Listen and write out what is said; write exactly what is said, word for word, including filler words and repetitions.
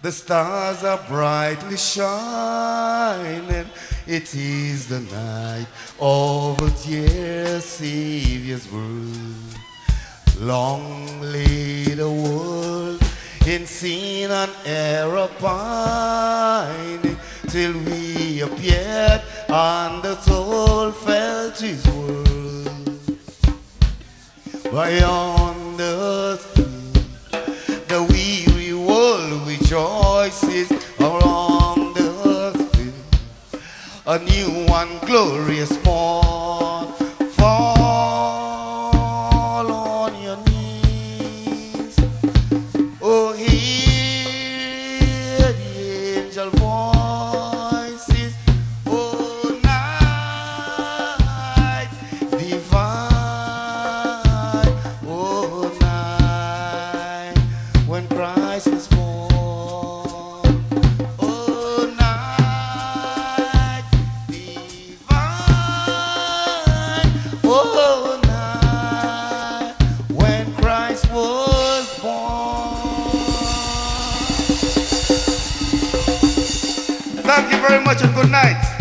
The stars are brightly shining. It is the night of a dear Savior's birth. Long lay the world in sin and error pining, till we appeared and the soul felt his word. Beyond the sea, the weary world rejoices around the sea. A new and glorious morn. Fall on your knees. Oh, hear the angel voices. Oh, night divine. Oh, night when Christ is born. Oh, night divine. Oh, night when Christ was born. Thank you very much and good night.